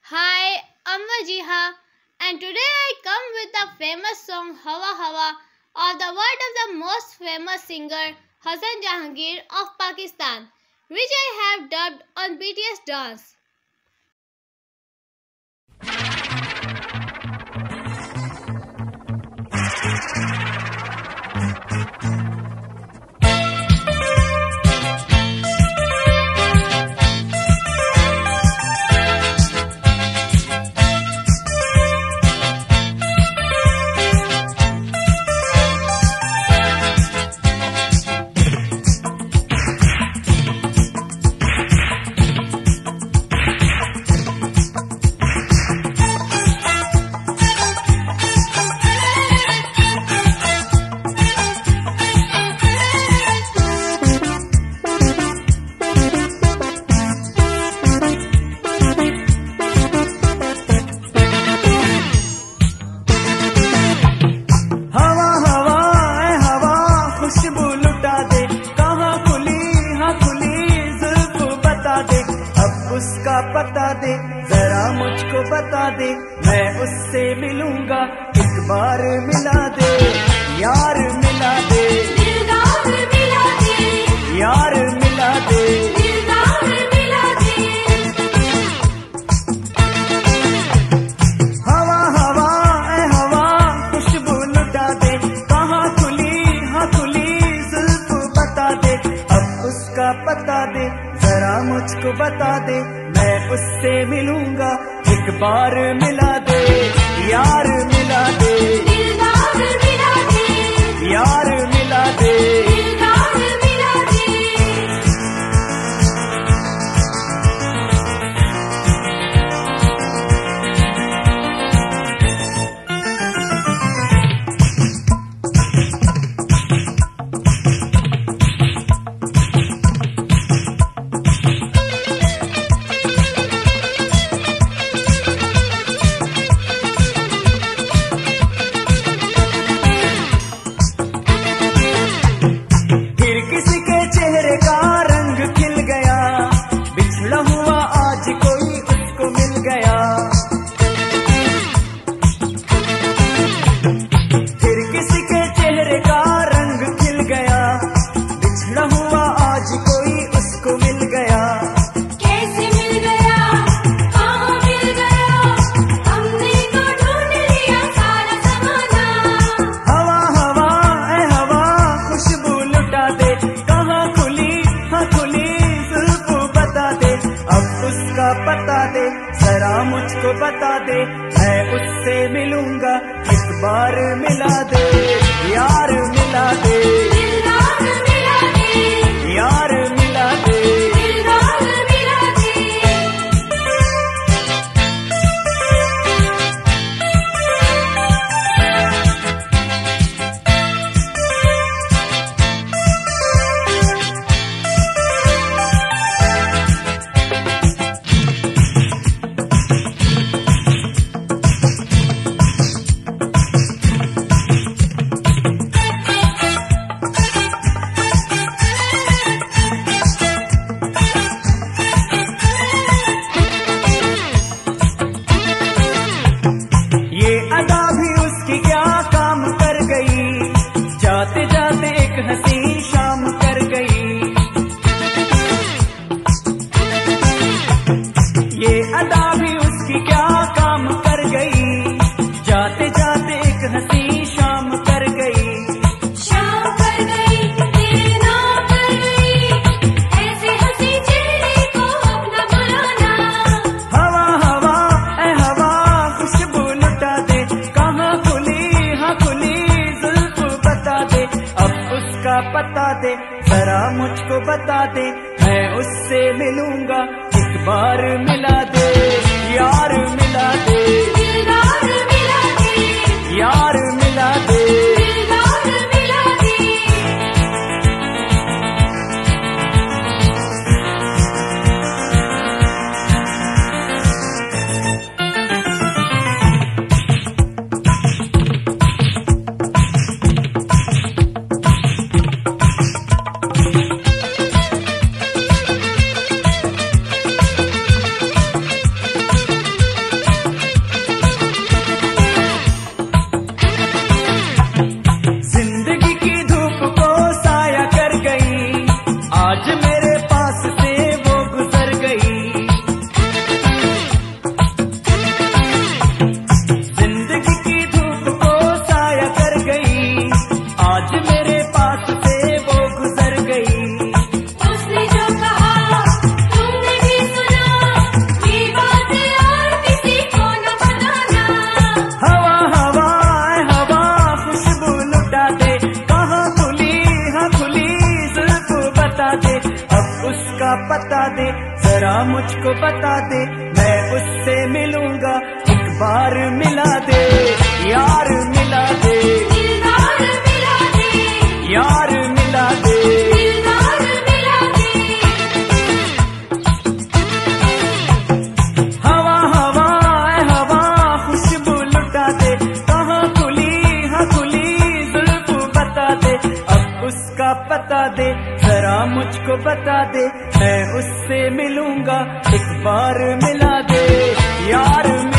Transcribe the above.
Hi, I'm Vajiha, and today I come with the famous song Hawa Hawa of the word of the most famous singer Hassan Jahangir of Pakistan, which I have dubbed on BTS Dance. उसका पता दे जरा मुझको बता दे, मैं उससे मिलूंगा एक बार मिला दे, यार मिला दे, दिलदार मिला दे, यार मिला दे, दिलदार मिला दे। हवा हवा ए हवा खुशबू लुटा दे, कहाँ खुली हाँ खुली जुल्फ बता दे, अब उसका पता दे जरा मुझको बता दे, मैं उससे मिलूंगा एक बार मिला दे, यार मिला दे, दिलदार मिला दे, यार मिला दे, दिलदार मिला दे। पता दे जरा मुझको बता दे, मैं उससे मिलूंगा एक बार मिला दे, यार मिला दे, दिलदार मिला दे, यार मिला दे, दिलदार मिला दे। जाते जाते एक हसी शाम कर गई, ये अदा भी उसकी क्या काम कर गई, जाते जाते एक हसी शाम कर गई, शाम कर गई, देर ना कर गई, ऐसे हंसी चेहरे को अपना बुलाना। हवा हवा ए हवा खुशबू लुटा दे, कहाँ खुली हाँ खुली बता दे, अब उसका पता दे जरा मुझको बता दे, मैं उससे मिलूंगा एक बार मिला दे, यार मिला दे, दिलदार मिला दे, यार मिला दे, दिलदार मिला दे। उसका पता दे, जरा मुझको बता दे, मैं उससे मिलूंगा, एक बार मिला दे, यार मिला दे, दिलदार मिला दे, यार मिला दे, दिलदार मिला दे। हवा हवा ऐ हवा खुशबू लुटा दे, कहाँ खुली हाँ खुली जुल्फ बता दे, अब उसका पता दे, जरा मुझको बता दे, मैं उससे मिलूंगा, एक बार मिला दे, यार